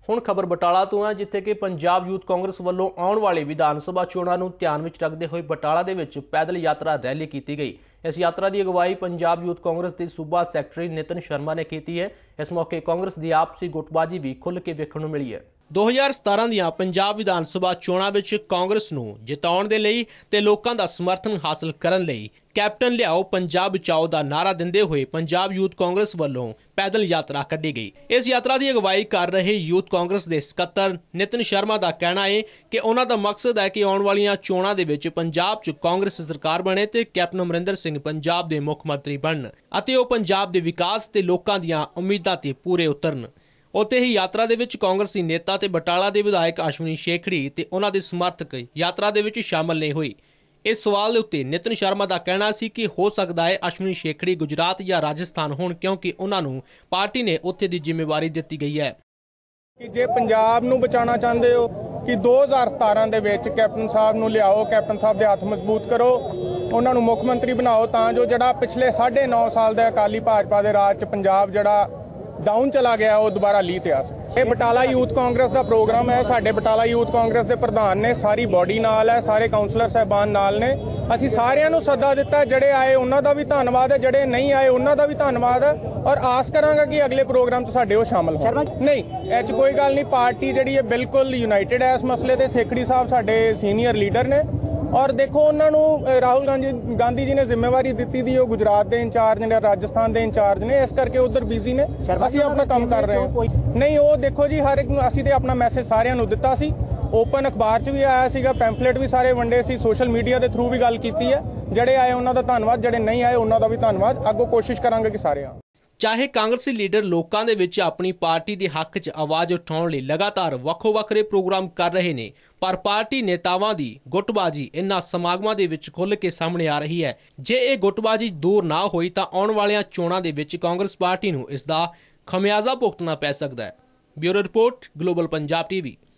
ਹੁਣ ਖਬਰ ਬਟਾਲਾ ਤੋਂ ਹੈ, ਜਿੱਥੇ ਕਿ ਪੰਜਾਬ ਯੂਥ ਕਾਂਗਰਸ ਵੱਲੋਂ ਆਉਣ ਵਾਲੇ ਵਿਧਾਨ ਸਭਾ ਚੋਣਾਂ ਨੂੰ ਧਿਆਨ ਵਿੱਚ ਰੱਖਦੇ ਹੋਏ ਬਟਾਲਾ ਦੇ ਵਿੱਚ ਪੈਦਲ ਯਾਤਰਾ ਰੈਲੀ ਕੀਤੀ ਗਈ। ਇਸ ਯਾਤਰਾ ਦੀ ਅਗਵਾਈ ਪੰਜਾਬ ਯੂਥ ਕਾਂਗਰਸ ਦੇ ਸੂਬਾ ਸੈਕਟਰੀ ਨਿਤਨ ਸ਼ਰਮਾ ਨੇ ਕੀਤੀ ਹੈ। ਇਸ ਮੌਕੇ ਕਾਂਗਰਸ ਦੀ ਆਪਸੀ ਗੁੱਟਬਾਜੀ ਵੀ ਖੁੱਲ੍ਹ ਕੇ ਵੇਖਣ ਨੂੰ ਮਿਲੀ ਹੈ। 2017 ਦੀਆਂ ਪੰਜਾਬ ਵਿਧਾਨ ਸਭਾ ਚੋਣਾਂ ਵਿੱਚ ਕਾਂਗਰਸ ਨੂੰ ਜਿਤਾਉਣ ਦੇ ਲਈ ਤੇ ਲੋਕਾਂ ਦਾ ਸਮਰਥਨ ਹਾਸਲ ਕਰਨ ਲਈ ਕੈਪਟਨ ਲਿਆਓ ਪੰਜਾਬ ਬਚਾਓ ਦਾ ਨਾਰਾ ਦਿੰਦੇ ਹੋਏ ਪੰਜਾਬ ਯੂਥ ਕਾਂਗਰਸ ਵੱਲੋਂ ਪੈਦਲ ਯਾਤਰਾ ਕੱਢੀ ਗਈ। ਇਸ ਯਾਤਰਾ ਦੀ ਅਗਵਾਈ ਕਰ ਰਹੇ ਯੂਥ ਕਾਂਗਰਸ ਦੇ ਸਕੱਤਰ ਨਿਤਨ ਸ਼ਰਮਾ ਦਾ ਕਹਿਣਾ ਹੈ ਕਿ ਉਹਨਾਂ ਦਾ ਮਕਸਦ ਹੈ ਕਿ ਆਉਣ ਵਾਲੀਆਂ ਚੋਣਾਂ ਦੇ ਵਿੱਚ ਪੰਜਾਬ 'ਚ ਕਾਂਗਰਸ ਸਰਕਾਰ ਬਣੇ ਤੇ ਕੈਪਟਨ ਅਮਰਿੰਦਰ ਸਿੰਘ ਪੰਜਾਬ ਦੇ ਮੁੱਖ ਮੰਤਰੀ ਬਣਨ ਅਤੇ ਉਹ ਪੰਜਾਬ ਦੇ ਵਿਕਾਸ ਤੇ ਲੋਕਾਂ ਦੀਆਂ ਉਮੀਦਾਂ ਤੇ ਪੂਰੇ ਉਤਰਨ। ਉੱਥੇ ਹੀ ਯਾਤਰਾ ਦੇ ਵਿੱਚ ਕਾਂਗਰਸੀ ਨੇਤਾ ਤੇ ਬਟਾਲਾ ਦੇ ਵਿਧਾਇਕ ਅਸ਼ਵਨੀ ਸ਼ੇਖੜੀ ਤੇ ਉਹਨਾਂ ਦੇ ਸਮਰਥਕ ਯਾਤਰਾ ਦੇ ਵਿੱਚ ਸ਼ਾਮਲ ਨਹੀਂ ਹੋਏ। ਇਸ ਸਵਾਲ ਦੇ ਉੱਤੇ ਨਿਤਨ ਸ਼ਰਮਾ ਦਾ ਕਹਿਣਾ ਸੀ ਕਿ ਹੋ ਸਕਦਾ ਹੈ ਅਸ਼ਵਨੀ ਸ਼ੇਖੜੀ ਗੁਜਰਾਤ ਜਾਂ ਰਾਜਸਥਾਨ ਹੋਣ, ਕਿਉਂਕਿ ਉਹਨਾਂ ਨੂੰ ਪਾਰਟੀ ਨੇ ਉੱਥੇ ਦੀ ਜ਼ਿੰਮੇਵਾਰੀ ਦਿੱਤੀ ਗਈ ਹੈ। ਕਿ ਜੇ ਪੰਜਾਬ ਨੂੰ ਬਚਾਉਣਾ ਚਾਹੁੰਦੇ ਹੋ ਕਿ 2017 ਦੇ ਵਿੱਚ ਕੈਪਟਨ ਸਾਹਿਬ ਨੂੰ ਲਿਆਓ, ਕੈਪਟਨ ਸਾਹਿਬ ਦੇ ਹੱਥ ਮਜ਼ਬੂਤ ਕਰੋ, ਉਹਨਾਂ ਨੂੰ ਮੁੱਖ ਮੰਤਰੀ ਬਣਾਓ ਤਾਂ ਜੋ ਜਿਹੜਾ ਪਿਛਲੇ 9.5 ਸਾਲ ਦੇ ਅਕਾਲੀ ਭਾਜਪਾ ਦੇ ਰਾਜ 'ਚ ਪੰਜਾਬ ਜਿਹੜਾ ਡਾਊਨ ਚਲਾ ਗਿਆ ਉਹ ਦੁਬਾਰਾ ਲੀਹ ਤੇ ਆ ਸਕੇ। ਇਹ ਬਟਾਲਾ ਯੂਥ ਕਾਂਗਰਸ ਦਾ ਪ੍ਰੋਗਰਾਮ ਹੈ। ਸਾਡੇ ਬਟਾਲਾ ਯੂਥ ਕਾਂਗਰਸ ਦੇ ਪ੍ਰਧਾਨ ਨੇ, ਸਾਰੀ ਬੋਡੀ ਨਾਲ ਹੈ, ਸਾਰੇ ਕਾਉਂਸਲਰ ਸਾਹਿਬਾਨ ਨਾਲ ਨੇ। ਅਸੀਂ ਸਾਰਿਆਂ ਨੂੰ ਸੱਦਾ ਦਿੱਤਾ, ਜਿਹੜੇ ਆਏ ਉਹਨਾਂ ਦਾ ਵੀ ਧੰਨਵਾਦ ਹੈ, ਜਿਹੜੇ ਨਹੀਂ ਆਏ ਉਹਨਾਂ ਦਾ ਵੀ ਧੰਨਵਾਦ ਹੈ ਔਰ ਆਸ ਕਰਾਂਗਾ ਕਿ ਅਗਲੇ ਪ੍ਰੋਗਰਾਮ 'ਚ ਸਾਡੇ ਉਹ ਸ਼ਾਮਲ ਹੋਣ। ਨਹੀਂ, ਇਹ 'ਚ ਕੋਈ ਗੱਲ ਨਹੀਂ, ਪਾਰਟੀ ਜਿਹੜੀ ਹੈ ਬਿਲਕੁਲ ਯੂਨਾਈਟਿਡ ਹੈ ਇਸ ਮਸਲੇ ਤੇ। ਸੇਖੜੀ ਸਾਹਿਬ ਸਾਡੇ ਸੀਨੀਅਰ ਲੀਡਰ ਨੇ ਔਰ ਦੇਖੋ ਉਹਨਾਂ ਨੂੰ ਰਾਹੁਲ ਗਾਂਧੀ ਜੀ ਨੇ ਜ਼ਿੰਮੇਵਾਰੀ ਦਿੱਤੀ ਦੀ, ਉਹ ਗੁਜਰਾਤ ਦੇ ਇੰਚਾਰਜ ਨੇ, ਰਾਜਸਥਾਨ ਦੇ ਇੰਚਾਰਜ ਨੇ, ਇਸ ਕਰਕੇ ਉਧਰ ਬਿਜ਼ੀ ਨੇ। ਅਸੀਂ ਆਪਣਾ ਕੰਮ ਕਰ ਰਹੇ ਹਾਂ। ਨਹੀਂ, ਉਹ ਦੇਖੋ ਜੀ, ਹਰ ਇੱਕ ਨੂੰ ਅਸੀਂ ਤੇ ਆਪਣਾ ਮੈਸੇਜ ਸਾਰਿਆਂ ਨੂੰ ਦਿੱਤਾ ਸੀ। ਓਪਨ ਅਖਬਾਰ 'ਚ ਵੀ ਆਇਆ ਸੀਗਾ, ਪੈਂਫਲੇਟ ਵੀ ਸਾਰੇ ਵੰਡੇ ਸੀ, ਸੋਸ਼ਲ ਮੀਡੀਆ ਦੇ ਥਰੂ ਵੀ ਗੱਲ ਕੀਤੀ ਹੈ। ਜਿਹੜੇ ਆਏ ਉਹਨਾਂ ਦਾ ਧੰਨਵਾਦ, ਜਿਹੜੇ ਨਹੀਂ ਆਏ ਉਹਨਾਂ ਦਾ ਵੀ ਧੰਨਵਾਦ। ਅੱਗੋਂ ਕੋਸ਼ਿਸ਼ ਕਰਾਂਗੇ ਕਿ ਸਾਰੇ ਆਉਣ। ਚਾਹੇ ਕਾਂਗਰਸੀ ਲੀਡਰ ਲੋਕਾਂ ਦੇ ਵਿੱਚ ਆਪਣੀ ਪਾਰਟੀ ਦੇ ਹੱਕ 'ਚ ਆਵਾਜ਼ ਉਠਾਉਣ ਲਈ ਲਗਾਤਾਰ ਵੱਖੋ-ਵੱਖਰੇ ਪ੍ਰੋਗਰਾਮ ਕਰ ਰਹੇ ਨੇ, ਪਰ ਪਾਰਟੀ ਨੇਤਾਵਾਂ ਦੀ ਗੁੱਟਬਾਜੀ ਇਨ੍ਹਾਂ ਸਮਾਗਮਾਂ ਦੇ ਵਿੱਚ ਖੁੱਲ੍ਹ ਕੇ ਸਾਹਮਣੇ ਆ ਰਹੀ ਹੈ। ਜੇ ਇਹ ਗੁੱਟਬਾਜੀ ਦੂਰ ਨਾ ਹੋਈ ਤਾਂ ਆਉਣ ਵਾਲੀਆਂ ਚੋਣਾਂ ਦੇ ਵਿੱਚ ਕਾਂਗਰਸ ਪਾਰਟੀ ਨੂੰ ਇਸ ਦਾ ਖਮਿਆਜ਼ਾ ਭੁਗਤਣਾ ਪੈ ਸਕਦਾ ਹੈ। Bureau report, global Punjab TV.